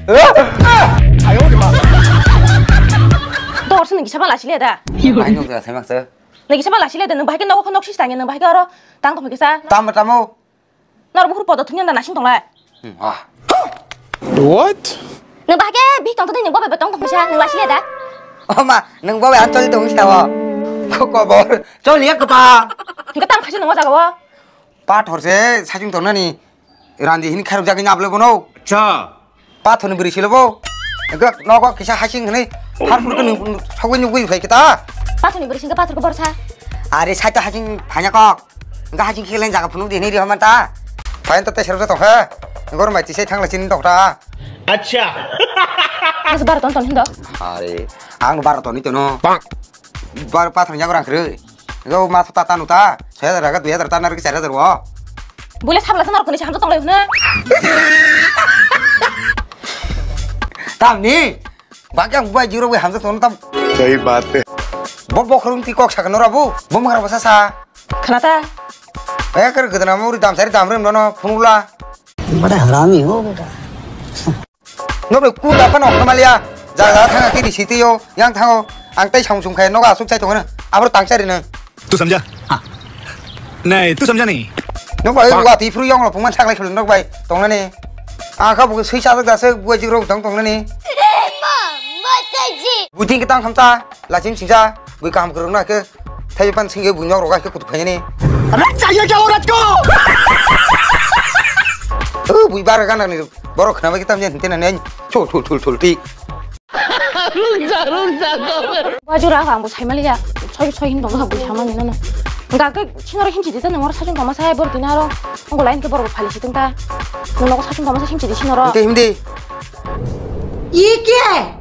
哎呦我的妈！ 너 어디서 기차발 라실래다? Anh không được thấy mặc sơ. 내 기차발 라실래다. 너 바게 너가 컨덕 시스당에 너 바게 알아? 땅도 바게 사. Tamo. 너를 부르 뻗어 등년다 나신 동라. What? 너 바게 비동도 는 뭐 배배 동동 사. 너 라실래다. Mà nâng bố bé ăn cho đi tụng sao à? Có bố cho liếc cơ ba. 그러니까 땅 파지 너 자가와. Ba thổi sẽ sao chúng tôi nó nè. Ran gì hình khai ra cái nhà bự bố đâu? 자, Ba thổi bự xí bố. Nó có cái sao hai sinh cái này. Hai phút cái nương sau cái nhung quỳ phải cái ta. 빠트니 버리신가 빠트로 버려 사. 아래 살짝 하신 반야거. 그러니까 하신 키를 자가 푸는 데니 이러면 다. 과연 또 때셔서 또 해. 이거는 마치 세탕을 짓는 거다. 아차. 그래서 바로 던던 hinda. 아래 안 바로 돈이 되노. 바로 빠트는 야구랑 그래. 이거 마트 따따 놓다. 저야들아가 누야들 따나 이렇게 잘해 들어. 몰래 사블라서 너를 꺼내지 한도 동래 오늘. 담니. 밖에 뭐야 지로 왜 함서 돈을 담. सही बात है। 뭐 그런 띠꼭 사가 놀아보. 뭐 먹으라고 사사. 그나다. 왜 그래 그러나 우리 담살이 담으면 너는 분울라. बड़ा हरामी हो बेटा 너를 꾸다 빠노 말이야. 자가 탕아 끼리 시티요. 양 탕어. 앙따이 상중카에 너가 숙자이 동안은 앞으로 땅짜리는. तू समझा हाँ नहीं तू समझा नहीं 너 봐, 이거 뒤 프로 영어로 보면 착을 흘러 너 봐. 동네니. 아까 보고 수의사들 가서 뭐지 그러고 동네니. 부팅 cái tăng tham ta là chính ra với cảm của nó cái thay ban sinh cái bùn nhau rồi cái cục phải này bùi ba cái này bỏ ra cái tâm nhân thế này nên thổi đi 와주라 안 보고 살말이야. 저기 힘도 하고 자만이 너는. 그러니까 그 친어로 힘지 되는 거로 사준 도마사 해 버리더니 하러. 그 라인 그 버리고 발리시든가. 너 너가 사준 도마사 힘지 되 친어로. 힘디 ये क्या है